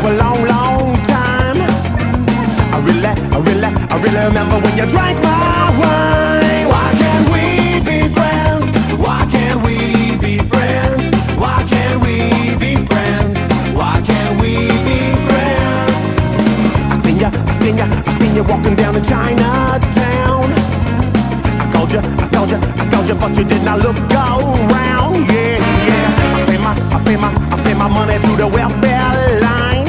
a long, long time. I really remember when you drank my wine. Why can't we be friends? Why can't we be friends? Why can't we be friends? Why can't we be friends? I seen you walking down in Chinatown. I called you, but you did not look around. Yeah, yeah. I pay my money to the welfare line.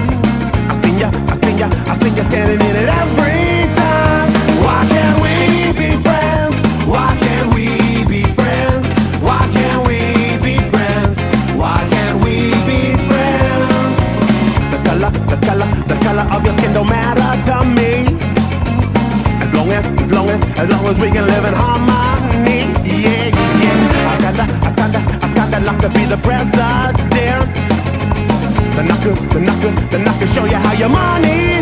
I seen you standing in it every time. Why can't we be friends? Why can't we be friends? Why can't we be friends? Why can't we be friends? The color of your skin don't matter to me. As long as we can live in harmony. Yeah, yeah. I kinda like to be the president. Then I could show you how your money